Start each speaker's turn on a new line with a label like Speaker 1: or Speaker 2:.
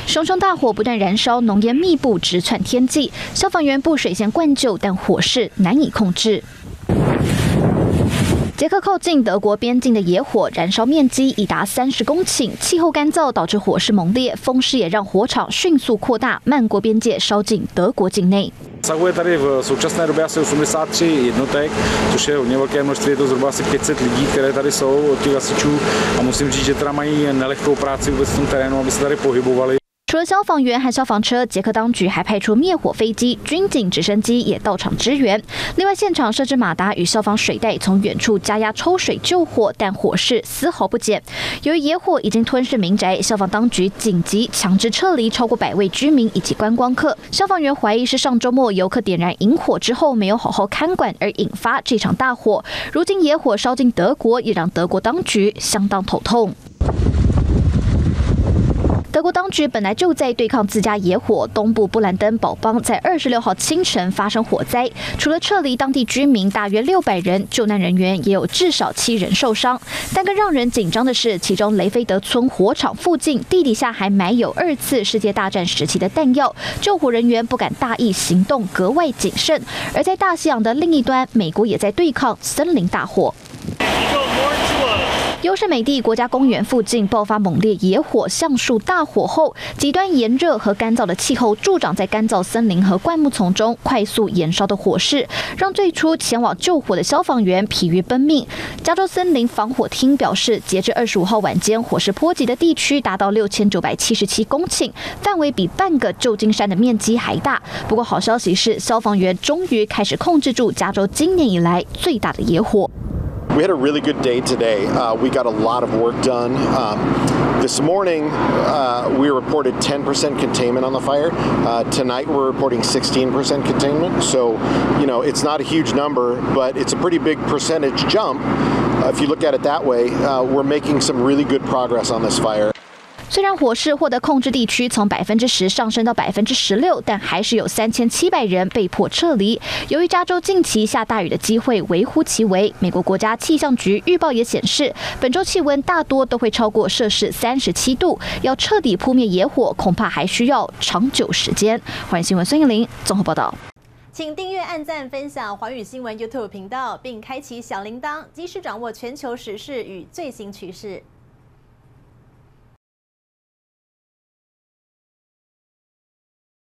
Speaker 1: 熊熊大火不断燃烧，浓烟密布，直窜天际。消防员布水线灌救，但火势难以控制。 捷克靠近德国边境的野火燃烧面积已达30公顷，气候干燥导致火势猛烈，风势也让火场迅速扩大，漫过边界烧进德国境内。
Speaker 2: Zasahuje tady v současné době asi 83 jednotek, což je hodně velké množství, je to zhruba asi 500 lidí, které tady jsou od těch hasičů a musím říct, že teda mají nelehkou práci vůbec v tom terénu, aby se tady pohybovali.
Speaker 1: 除了消防员和消防车，捷克当局还派出灭火飞机、军警直升机也到场支援。另外，现场设置马达与消防水袋，从远处加压抽水救火，但火势丝毫不减。由于野火已经吞噬民宅，消防当局紧急强制撤离超过100位居民以及观光客。消防员怀疑是上周末游客点燃引火之后没有好好看管而引发这场大火。如今野火烧进德国，也让德国当局相当头痛。 德国当局本来就在对抗自家野火，东部布兰登堡邦在26号清晨发生火灾，除了撤离当地居民大约600人，救难人员也有至少7人受伤。但更让人紧张的是，其中雷菲德村火场附近地底下还埋有2次世界大战时期的弹药，救火人员不敢大意行动，格外谨慎。而在大西洋的另一端，美国也在对抗森林大火。 优胜美地国家公园附近爆发猛烈野火，橡树大火后，极端炎热和干燥的气候助长在干燥森林和灌木丛中快速燃烧的火势，让最初前往救火的消防员疲于奔命。加州森林防火厅表示，截至25号晚间，火势波及的地区达到6977公顷，范围比半个旧金山的面积还大。不过好消息是，消防员终于开始控制住加州今年以来最大的野火。
Speaker 3: We had a really good day today. We got a lot of work done. This morning, we reported 10% containment on the fire. Tonight, we're reporting 16% containment. So, you know, it's not a huge number, but it's a pretty big percentage jump. If you look at it that way, we're making some really good progress on this fire.
Speaker 1: 虽然火势获得控制，地区从10%上升到16%，但还是有3700人被迫撤离。由于加州近期下大雨的机会微乎其微，美国国家气象局预报也显示，本周气温大多都会超过摄氏37度，要彻底扑灭野火，恐怕还需要长久时间。欢迎新闻孙艺玲综合报道。
Speaker 4: 请订阅、按赞、分享寰宇新闻 YouTube 频道，并开启小铃铛，及时掌握全球时事与最新趋势。